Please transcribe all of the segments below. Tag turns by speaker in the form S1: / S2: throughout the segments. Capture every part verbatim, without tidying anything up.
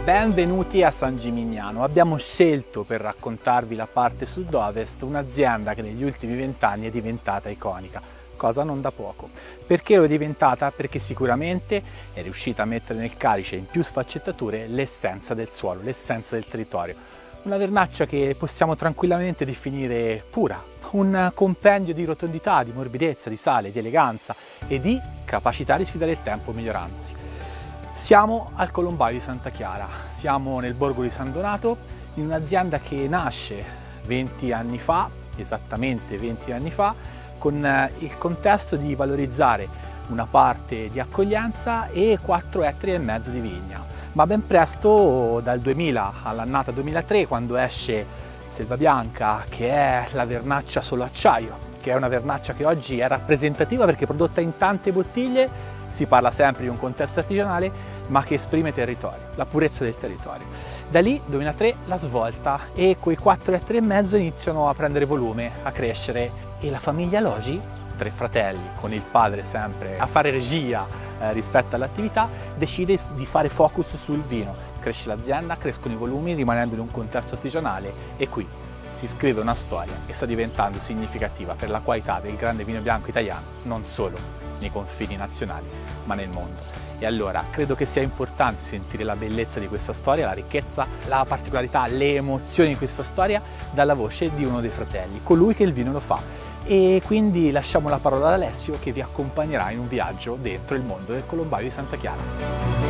S1: Benvenuti a San Gimignano. Abbiamo scelto per raccontarvi la parte sud-ovest un'azienda che negli ultimi vent'anni è diventata iconica, cosa non da poco. Perché lo è diventata? Perché sicuramente è riuscita a mettere nel calice in più sfaccettature l'essenza del suolo, l'essenza del territorio. Una vernaccia che possiamo tranquillamente definire pura, un compendio di rotondità, di morbidezza, di sale, di eleganza e di capacità di sfidare il tempo migliorandosi. Siamo al Colombaio di Santa Chiara, siamo nel borgo di San Donato, in un'azienda che nasce venti anni fa, esattamente venti anni fa, con il contesto di valorizzare una parte di accoglienza e quattro ettari e mezzo di vigna. Ma ben presto, dal duemila all'annata duemilatré, quando esce Selva Bianca, che è la vernaccia solo acciaio, che è una vernaccia che oggi è rappresentativa perché è prodotta in tante bottiglie, si parla sempre di un contesto artigianale, ma che esprime territorio, la purezza del territorio. Da lì, duemilatré, la svolta e quei quattro ettari e mezzo iniziano a prendere volume, a crescere e la famiglia Logi, tre fratelli, con il padre sempre a fare regia eh, rispetto all'attività, decide di fare focus sul vino. Cresce l'azienda, crescono i volumi rimanendo in un contesto artigianale e qui si scrive una storia che sta diventando significativa per la qualità del grande vino bianco italiano, non solo nei confini nazionali, ma nel mondo. E allora credo che sia importante sentire la bellezza di questa storia, la ricchezza, la particolarità, le emozioni di questa storia dalla voce di uno dei fratelli, colui che il vino lo fa. E quindi lasciamo la parola ad Alessio che vi accompagnerà in un viaggio dentro il mondo del Colombaio di Santa Chiara.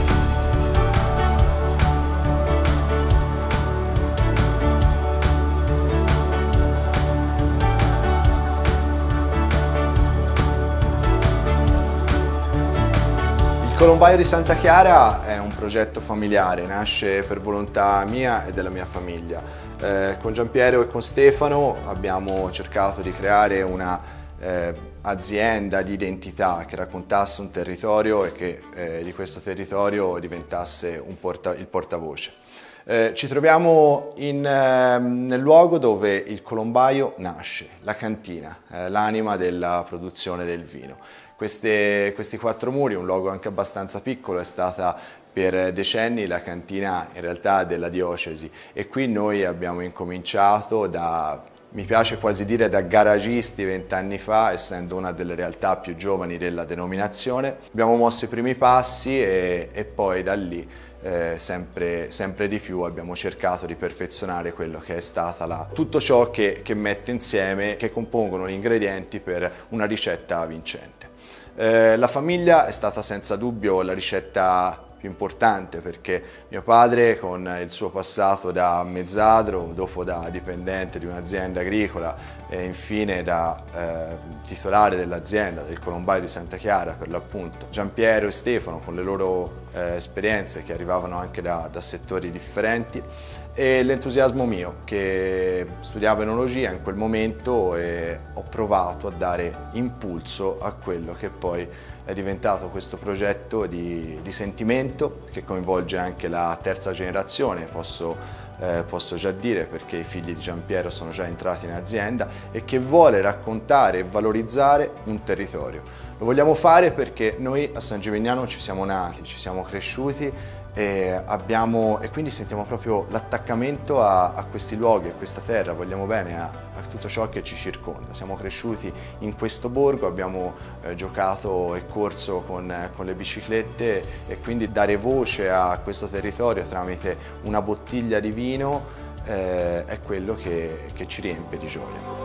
S2: Il Colombaio di Santa Chiara è un progetto familiare, nasce per volontà mia e della mia famiglia. Eh, con Giampiero e con Stefano abbiamo cercato di creare una eh, azienda di identità che raccontasse un territorio e che eh, di questo territorio diventasse un porta, il portavoce. Eh, ci troviamo in, eh, nel luogo dove il Colombaio nasce, la cantina, eh, l'anima della produzione del vino. Queste, questi quattro muri, un luogo anche abbastanza piccolo, è stata per decenni la cantina in realtà della diocesi e qui noi abbiamo incominciato da, mi piace quasi dire, da garagisti vent'anni fa, essendo una delle realtà più giovani della denominazione. Abbiamo mosso i primi passi e, e poi da lì eh, sempre, sempre di più abbiamo cercato di perfezionare quello che è stata la, tutto ciò che, che mette insieme, che compongono gli ingredienti per una ricetta vincente. Eh, la famiglia è stata senza dubbio la ricetta più importante perché mio padre, con il suo passato da mezzadro, dopo da dipendente di un'azienda agricola e infine da eh, titolare dell'azienda del Colombaio di Santa Chiara per l'appunto, Giampiero e Stefano con le loro eh, esperienze che arrivavano anche da, da settori differenti, e l'entusiasmo mio che studiavo enologia in quel momento e ho provato a dare impulso a quello che poi è diventato questo progetto di, di sentimento che coinvolge anche la terza generazione, posso, eh, posso già dire perché i figli di Giampiero sono già entrati in azienda, e che vuole raccontare e valorizzare un territorio. Lo vogliamo fare perché noi a San Gimignano ci siamo nati, ci siamo cresciuti e, abbiamo, e quindi sentiamo proprio l'attaccamento a, a questi luoghi, a questa terra, vogliamo bene a, a tutto ciò che ci circonda. Siamo cresciuti in questo borgo, abbiamo eh, giocato e corso con, eh, con le biciclette e quindi dare voce a questo territorio tramite una bottiglia di vino eh, è quello che, che ci riempie di gioia.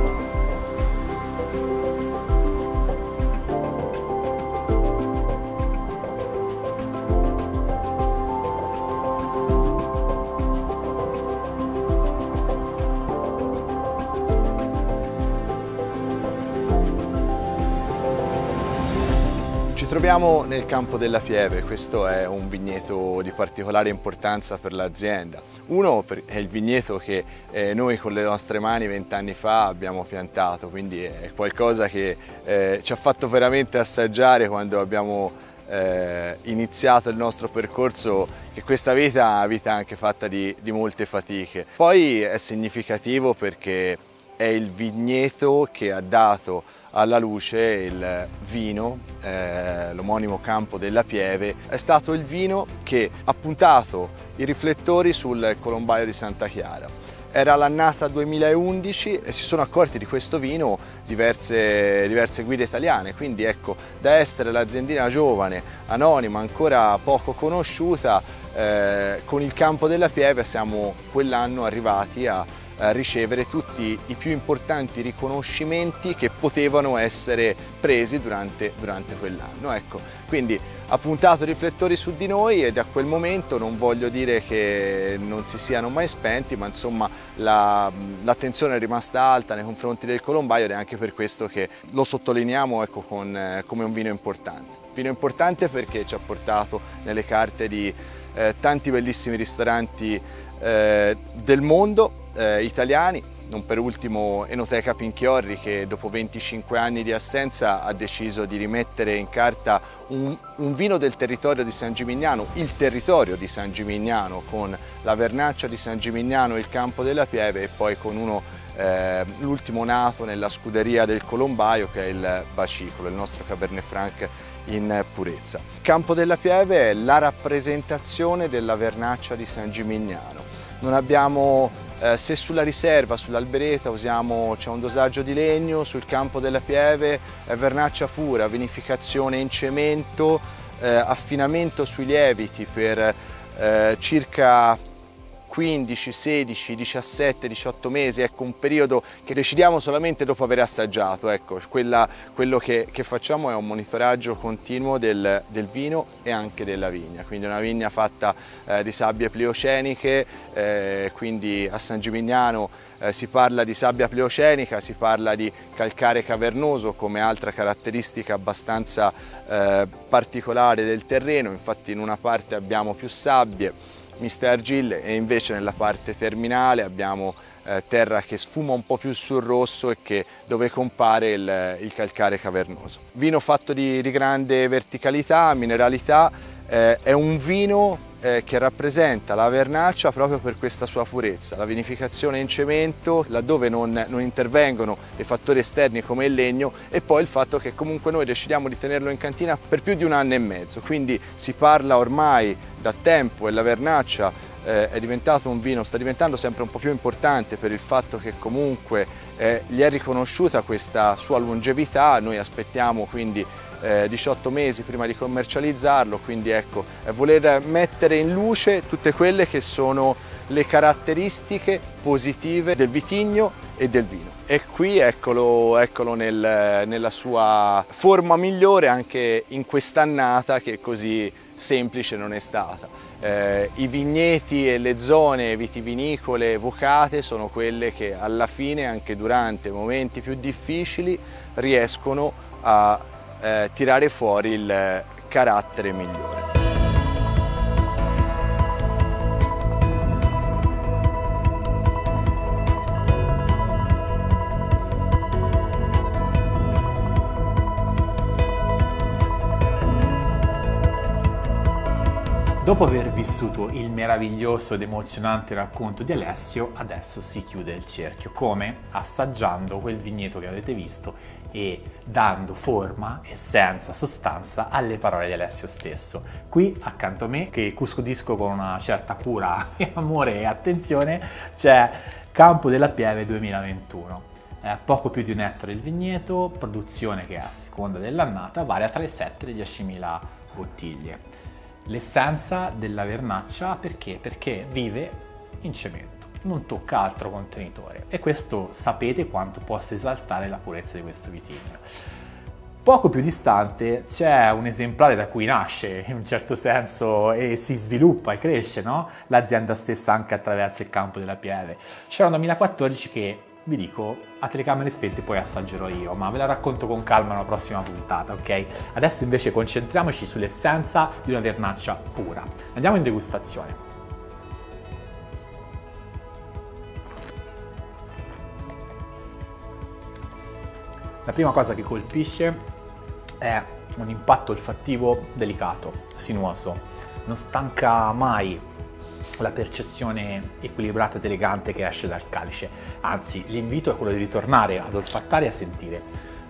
S2: Ci troviamo nel campo della Pieve, questo è un vigneto di particolare importanza per l'azienda. Uno è il vigneto che eh, noi con le nostre mani vent'anni fa abbiamo piantato, quindi è qualcosa che eh, ci ha fatto veramente assaggiare quando abbiamo eh, iniziato il nostro percorso, che questa vita è una vita anche fatta di, di molte fatiche. Poi è significativo perché è il vigneto che ha dato alla luce il vino, eh, l'omonimo Campo della Pieve. È stato il vino che ha puntato i riflettori sul colombaio di Santa Chiara. Era l'annata duemilaundici e si sono accorti di questo vino diverse, diverse guide italiane, quindi ecco, da essere l'aziendina giovane, anonima, ancora poco conosciuta, eh, con il Campo della Pieve siamo quell'anno arrivati a a ricevere tutti i più importanti riconoscimenti che potevano essere presi durante, durante quell'anno. Ecco, quindi ha puntato i riflettori su di noi e da quel momento non voglio dire che non si siano mai spenti, ma insomma l'attenzione la, è rimasta alta nei confronti del colombaio ed è anche per questo che lo sottolineiamo, ecco, con, eh, come un vino importante. Vino importante perché ci ha portato nelle carte di eh, tanti bellissimi ristoranti eh, del mondo, Eh, italiani, non per ultimo Enoteca Pinchiorri, che dopo venticinque anni di assenza ha deciso di rimettere in carta un, un vino del territorio di San Gimignano, il territorio di San Gimignano, con la vernaccia di San Gimignano, il Campo della Pieve, e poi con uno eh, l'ultimo nato nella scuderia del colombaio, che è il Bacicolo, il nostro Cabernet Franc in purezza. Campo della Pieve è la rappresentazione della vernaccia di San Gimignano. Non abbiamo Eh, se sulla riserva, sull'Albereta usiamo, c'è un dosaggio di legno, sul Campo della Pieve è vernaccia pura, vinificazione in cemento, eh, affinamento sui lieviti per eh, circa quindici, sedici, diciassette, diciotto mesi, ecco, un periodo che decidiamo solamente dopo aver assaggiato. Ecco, quella, quello che, che facciamo è un monitoraggio continuo del, del vino e anche della vigna, quindi una vigna fatta eh, di sabbie plioceniche, eh, quindi a San Gimignano eh, si parla di sabbia pleocenica, si parla di calcare cavernoso come altra caratteristica abbastanza eh, particolare del terreno. Infatti in una parte abbiamo più sabbie, miste argille, e invece nella parte terminale abbiamo eh, terra che sfuma un po' più sul rosso e che, dove compare il, il calcare cavernoso. Vino fatto di, di grande verticalità, mineralità, eh, è un vino eh, che rappresenta la vernaccia proprio per questa sua purezza, la vinificazione in cemento, laddove non, non intervengono dei fattori esterni come il legno, e poi il fatto che comunque noi decidiamo di tenerlo in cantina per più di un anno e mezzo, quindi si parla ormai da tempo, e la vernaccia eh, è diventato un vino, sta diventando sempre un po' più importante per il fatto che comunque eh, gli è riconosciuta questa sua longevità. Noi aspettiamo quindi eh, diciotto mesi prima di commercializzarlo, quindi ecco, è voler mettere in luce tutte quelle che sono le caratteristiche positive del vitigno e del vino. E qui eccolo, eccolo nel, nella sua forma migliore, anche in quest'annata che così semplice non è stata. Eh, I vigneti e le zone vitivinicole vocate sono quelle che alla fine, anche durante momenti più difficili, riescono a eh, tirare fuori il carattere migliore.
S1: Dopo aver vissuto il meraviglioso ed emozionante racconto di Alessio, adesso si chiude il cerchio. Come? Assaggiando quel vigneto che avete visto e dando forma, essenza, sostanza alle parole di Alessio stesso. Qui accanto a me, che custodisco con una certa cura, amore e attenzione, c'è Campo della Pieve duemilaventuno. Eh, poco più di un ettaro il vigneto, produzione che a seconda dell'annata varia tra le sette e le diecimila bottiglie. L'essenza della vernaccia perché? Perché vive in cemento, non tocca altro contenitore, e questo sapete quanto possa esaltare la purezza di questo vitigno. Poco più distante c'è un esemplare da cui nasce in un certo senso e si sviluppa e cresce, no? L'azienda stessa anche attraverso il Campo della Pieve. C'era un duemilaquattordici che, vi dico, a telecamere spente poi assaggerò io, ma ve la racconto con calma nella prossima puntata, ok? Adesso invece concentriamoci sull'essenza di una vernaccia pura. Andiamo in degustazione. La prima cosa che colpisce è un impatto olfattivo delicato, sinuoso, non stanca mai la percezione equilibrata ed elegante che esce dal calice. Anzi, l'invito è quello di ritornare ad olfattare e a sentire.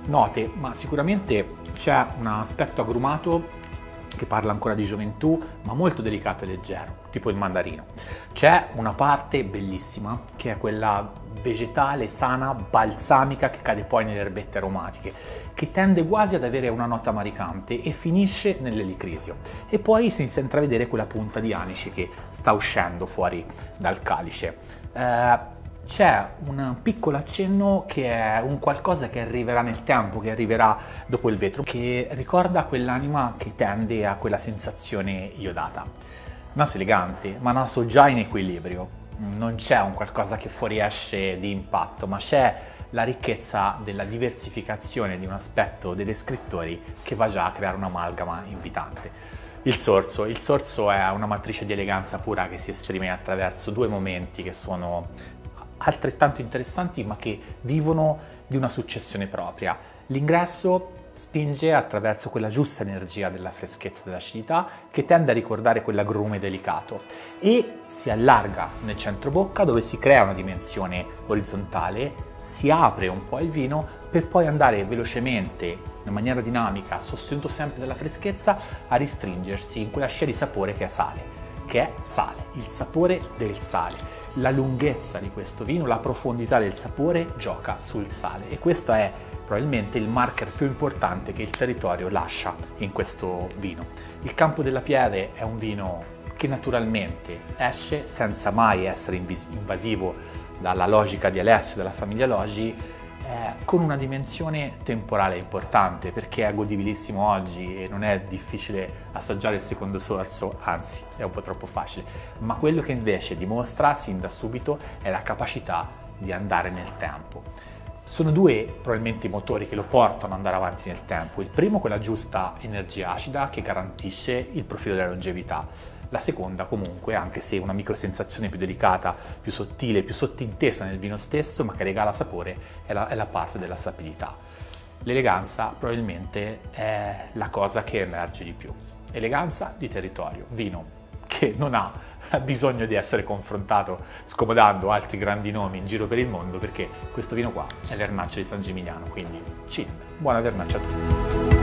S1: note, ma sicuramente c'è un aspetto agrumato che parla ancora di gioventù, ma molto delicato e leggero, tipo il mandarino. C'è una parte bellissima, che è quella vegetale, sana, balsamica, che cade poi nelle erbette aromatiche, che tende quasi ad avere una nota maricante e finisce nell'elicrisio. E poi si inizia a intravedere quella punta di anice che sta uscendo fuori dal calice. Eh, C'è un piccolo accenno che è un qualcosa che arriverà nel tempo, che arriverà dopo il vetro, che ricorda quell'anima che tende a quella sensazione iodata. Naso elegante, ma naso già in equilibrio. Non c'è un qualcosa che fuoriesce di impatto, ma c'è la ricchezza della diversificazione di un aspetto dei descrittori che va già a creare un'amalgama invitante. Il sorso. Il sorso è una matrice di eleganza pura che si esprime attraverso due momenti che sono altrettanto interessanti ma che vivono di una successione propria. L'ingresso spinge attraverso quella giusta energia della freschezza e dell'acidità che tende a ricordare quell'agrume delicato e si allarga nel centro bocca dove si crea una dimensione orizzontale, si apre un po' il vino per poi andare velocemente in maniera dinamica, sostenuto sempre dalla freschezza, a ristringersi in quella scia di sapore che è sale, che è sale, il sapore del sale. La lunghezza di questo vino, la profondità del sapore gioca sul sale e questo è probabilmente il marker più importante che il territorio lascia in questo vino. Il Campo della Pieve è un vino che naturalmente esce senza mai essere invasivo dalla logica di Alessio, della famiglia Logi, eh, con una dimensione temporale importante perché è godibilissimo oggi e non è difficile assaggiare il secondo sorso, anzi è un po' troppo facile, ma quello che invece dimostra sin da subito è la capacità di andare nel tempo. Sono due probabilmente i motori che lo portano ad andare avanti nel tempo. Il primo, quella giusta energia acida che garantisce il profilo della longevità. La seconda comunque, anche se una microsensazione più delicata, più sottile, più sottintesa nel vino stesso, ma che regala sapore, è la, è la parte della sapidità. L'eleganza probabilmente è la cosa che emerge di più. Eleganza di territorio, vino che non ha bisogno di essere confrontato scomodando altri grandi nomi in giro per il mondo perché questo vino qua è Vernaccia di San Gimignano, quindi cin, buona Vernaccia a tutti!